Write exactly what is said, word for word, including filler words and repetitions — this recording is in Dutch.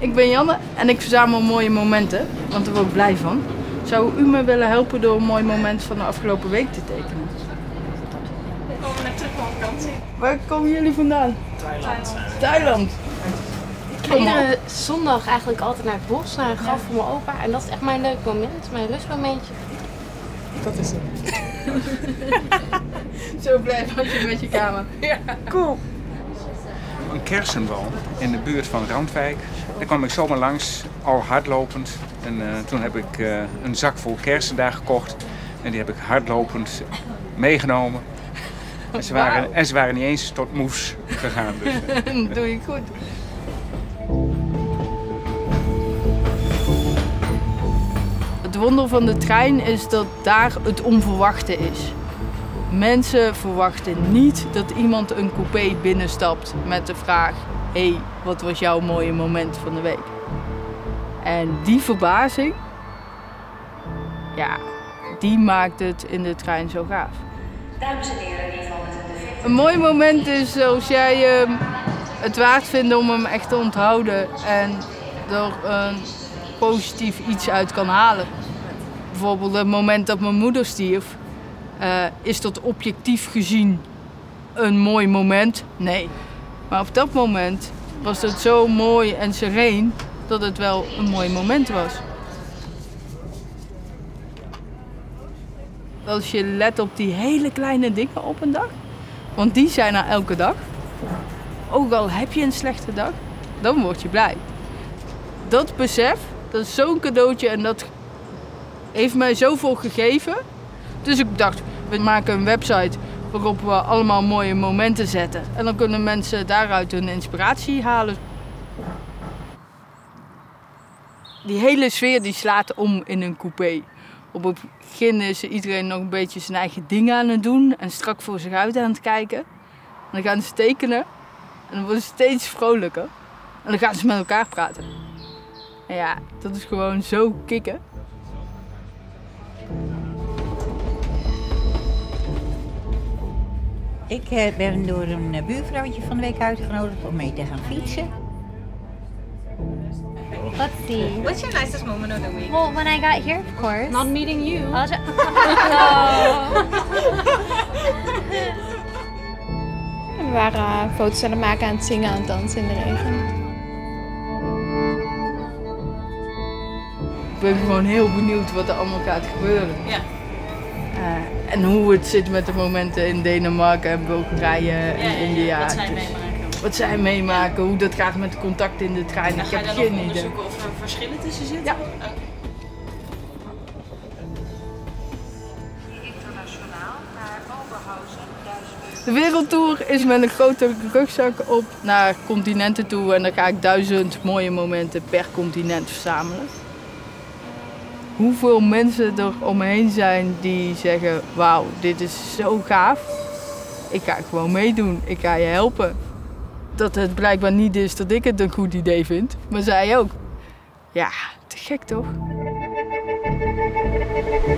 Ik ben Janne en ik verzamel mooie momenten, want daar word ik blij van. Zou u me willen helpen door een mooi moment van de afgelopen week te tekenen? We komen net terug van vakantie. Waar komen jullie vandaan? Thailand. Thailand. Ik ga iedere zondag eigenlijk altijd naar het bos, naar een graf voor mijn opa. En dat is echt mijn leuk moment, mijn rustmomentje. Dat is het. Zo blij was je met je kamer. Ja. Cool. Een kersenboom in de buurt van Randwijk. Daar kwam ik zomaar langs, al hardlopend. En uh, toen heb ik uh, een zak vol kersen daar gekocht. En die heb ik hardlopend meegenomen. En ze waren, wow. en ze waren niet eens tot moes gegaan. Dus, uh. Doe je goed. Het wonder van de trein is dat daar het onverwachte is. Mensen verwachten niet dat iemand een coupé binnenstapt met de vraag: hé, hey, wat was jouw mooie moment van de week? En die verbazing, ja, die maakt het in de trein zo gaaf. Dames en heren, die van de Een mooi moment is als jij uh, het waard vindt om hem echt te onthouden en er een positief iets uit kan halen. Bijvoorbeeld het moment dat mijn moeder stierf. Uh, is dat objectief gezien een mooi moment? Nee. Maar op dat moment was het zo mooi en sereen dat het wel een mooi moment was. Als je let op die hele kleine dingen op een dag, want die zijn er elke dag. Ook al heb je een slechte dag, dan word je blij. Dat besef, dat is zo'n cadeautje en dat heeft mij zoveel gegeven. Dus ik dacht, we maken een website waarop we allemaal mooie momenten zetten. En dan kunnen mensen daaruit hun inspiratie halen. Die hele sfeer die slaat om in een coupé. Op het begin is iedereen nog een beetje zijn eigen ding aan het doen en strak voor zich uit aan het kijken. En dan gaan ze tekenen en dan worden ze steeds vrolijker. En dan gaan ze met elkaar praten. En ja, dat is gewoon zo kicken. Ik ben door een buurvrouwtje van de week uitgenodigd om mee te gaan fietsen. Let's see. What's your nicest moment of the week? Well, when I got here, of course. Not meeting you. I'll just... We waren foto's aan het maken, aan het zingen, aan het dansen in de regen. Ik ben gewoon heel benieuwd wat er allemaal gaat gebeuren. Ja. Uh, en hoe het zit met de momenten in Denemarken en Bulgarije en ja, ja, ja. India. Wat zij dus meemaken. Wat zij meemaken, hoe dat gaat met contact in de trein. En dan ik ga heb je dan geen nog idee. onderzoeken of er verschillen tussen zitten? Ja. Okay. De wereldtour is met een grote rugzak op naar continenten toe en dan ga ik duizend mooie momenten per continent verzamelen. Hoeveel mensen er om me heen zijn die zeggen: wauw, dit is zo gaaf. Ik ga gewoon meedoen, ik ga je helpen. Dat het blijkbaar niet is dat ik het een goed idee vind, maar zij ook. Ja, te gek toch?